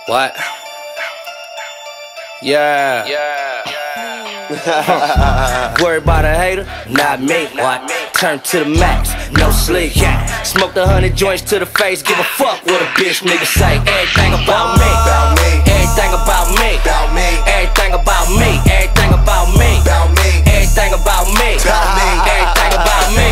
What? Yeah. Worry about a hater? Not me. What? Turn to the max, no sleep. Smoke 100 joints to the face. Give a fuck what a bitch nigga say. Everything about me. Everything about me. Everything about me. Everything about me. Everything about me. Everything about me.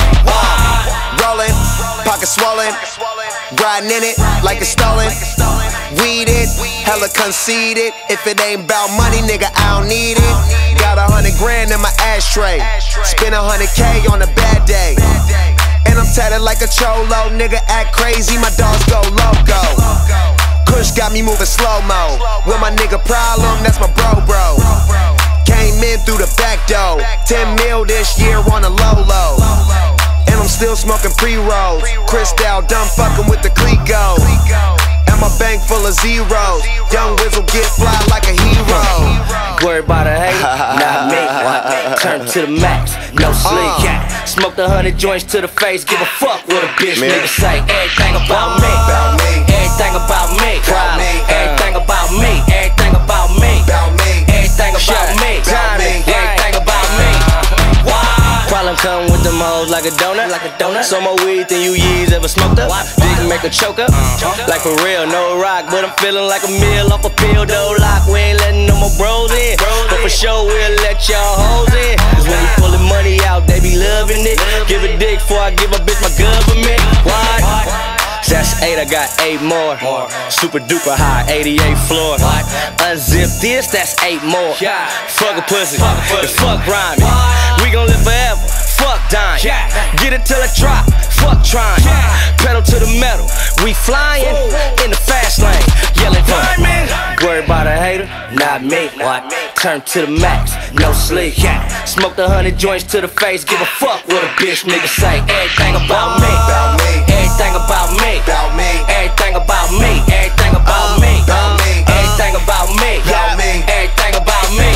Rolling, pocket swollen, riding in it like it's stolen. Weed it, hella conceited. If it ain't about money, nigga, I don't need it. Got 100 grand in my ashtray. Spend 100K on a bad day. And I'm tatted like a cholo. Nigga act crazy, my dogs go loco. Kush got me moving slow-mo. With my nigga problem, that's my bro. Came in through the back door. 10 mil this year on a low. And I'm still smoking pre-rolls. Cristal done fucking with the Clico. And my bank full of zeros. Young Wizzle get fly like a hero. Worry about a hater? Not me. What? Turn to the max, no sleep. Smoke 100 joints to the face. Give a fuck what a bitch nigga say. Everything about me. Everything about me. Everything about me. Everything about me. Everything about me. Everything about me. Problem come with them hoes like a donut. So more weed than you years ever smoked up. Dick make a choke up. Like for real, no rock, but I'm feeling like a meal off a pill. Though lock, we ain't letting no more bros in. But for sure we'll let y'all hoes in. Cause when we pullin' money out, they be loving it. Give a dick before I give a bitch my government. What? That's 8, I got 8 more. Super duper high, 88 floor. Unzip this, that's 8 more. Fuck a pussy, and fuck rhyming. We gon' live forever, fuck dying. Get it till it drop, fuck trying. Pedal to the metal, we flying in the fast lane. Yelling diamond. Worry about a hater? Not me. What? Turn to the max, no sleep. Smoke 100 joints to the face. Give a fuck what a bitch nigga say. Everything about me. Everything about me. Everything about me. Everything about me. Everything about me. Everything about me.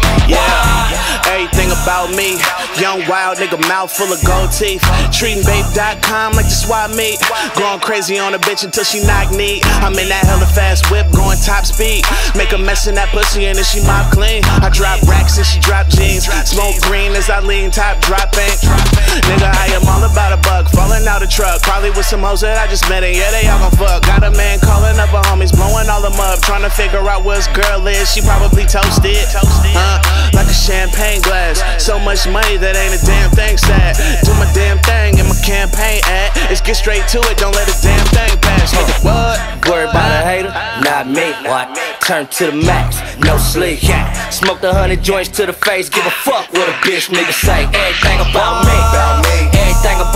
Everything about me. Young wild nigga, mouth full of gold teeth. Treating babe.com like the swap meet. Going crazy on a bitch until she knock knee. I'm in that hella fast whip, going top speed. Make a mess in that pussy and then she mop clean. I drop racks and she drop jeans. Smoke green as I lean, top dropping. Nigga, I am all about a buck. Falling out a truck, probably with some hoes that I just met. And yeah, they all gon' fuck. Got a man calling up her homies, blowing all them up. Trying to figure out where his girl is. She probably toasted. Like a champagne glass. So much money that ain't a damn thing sad. Do my damn thing in my campaign ad. Let's get straight to it, don't let a damn thing pass. What? Worry about a hater? Not me. What? Turn to the max, no sleep. Smoke 100 joints to the face. Give a fuck what a bitch nigga say. Everything about me. Everything about